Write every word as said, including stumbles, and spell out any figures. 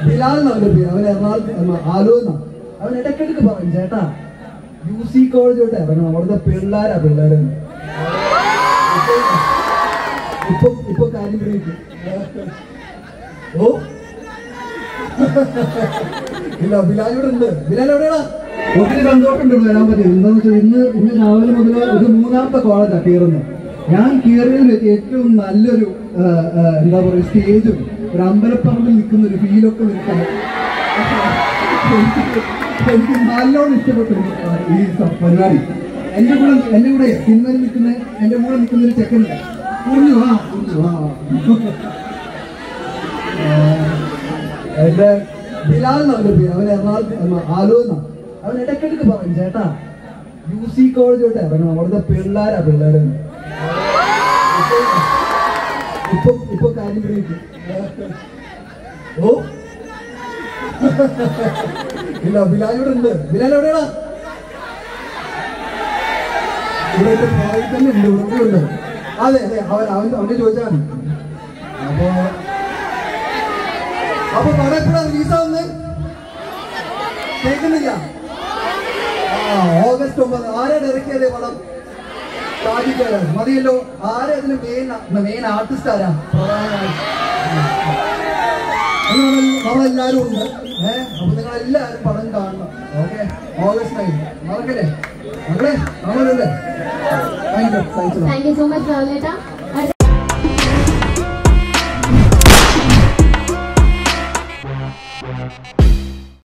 ബിലാൽ അവന്റെ പേര്. അവൻ എറണാകുളത്ത് ആലുവെന്ന. അവൻ ഇടയ്ക്കിടയ്ക്ക് പറയും, ചേട്ടാ യു സി കോളേജോട്ട് ഇറങ്ങണം, അവിടുത്തെ പിള്ളേരാ പിള്ളേര്. ഇപ്പൊ ഇപ്പൊ കാര്യം ഗ്രഹിക്കും. ഓ ഇല്ല, ബിലാലിവിടെ ഉണ്ട്. ബിലാൽ എവിടെയാ? ഒത്തിരി സന്തോഷമുണ്ട് വരാൻ പറ്റും. എന്താന്ന് വെച്ചാൽ ഇന്ന് ഇന്ന് രാവിലെ മുതൽ ഇത് മൂന്നാമത്തെ കോളേജാണ് കയറുന്നത്. ഞാൻ കയറിയതിൽ ഏറ്റവും നല്ലൊരു എന്താ പറയുക സ്റ്റേജും ഒരു അമ്പലപ്പറമ്പിൽ നിൽക്കുന്ന ഒരു ഫീലൊക്കെ നിൽക്കാൻ എനിക്ക് നല്ലോണം ഇഷ്ടപ്പെട്ടു ഈ പരിപാടി. എന്റെ കൂടെ എന്റെ കൂടെ പിന്നൽ നിൽക്കുന്ന എന്റെ കൂടെ നിൽക്കുന്ന ഒരു ചെക്കനുണ്ട്. കുറിഞ്ഞു വാ കുറിഞ്ഞു വാ എന്റെ ബിലാൽ അവന്റെ പേര്. അവൻ എറണാകുളത്ത് ആലുവെന്ന. അവൻ ഇടയ്ക്കിടയ്ക്ക് പറയും, ചേട്ടാ യു സി കോളേജോട്ട് ഇറങ്ങണം, അവിടുത്തെ പിള്ളേരാ പിള്ളേര്. ഇപ്പൊ ഇപ്പൊ കാര്യം ഗ്രഹിക്കും. ഓ ഇല്ല, ബിലാലിവിടെ ഉണ്ട്. ബിലാൽ എവിടെയാ? ഇവിടെ പോയി തന്നെ ഉണ്ട്, ഇവിടെ ഉണ്ട്. അതെ അതെ, അവൻ അവൻ അവനെ ചോദിച്ചാൽ മതി. അപ്പൊ അപ്പൊ പടം എപ്പോഴാ റിലീസാവുന്നേ? കേൾക്കുന്നില്ല? ആ ഓഗസ്റ്റ് ഒമ്പത്. ആരാ ഡയറക്റ്റ് ചെയ്തേ പടം? ഷാജിക്കാരാ. മതിയല്ലോ. ആരാ അതിന് മെയിൻ മെയിൻ ആർട്ടിസ്റ്റ് ആരാ? നമ്മളെല്ലാരും ഉണ്ട്. ഏഹ് അപ്പൊ നിങ്ങൾ എല്ലാവരും പടം കാണണം. ഓക്കെ, ഓഗസ്റ്റ് നയൻ മറക്കല്ലേ? മകളെ നമ്മളല്ലേ? Thank you thank you thank you so much.